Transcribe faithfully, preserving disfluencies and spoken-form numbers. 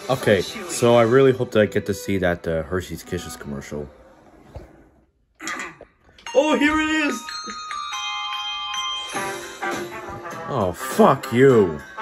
Okay, so I really hope that I get to see that uh, Hershey's Kisses commercial. Oh, here it is! Oh, fuck you.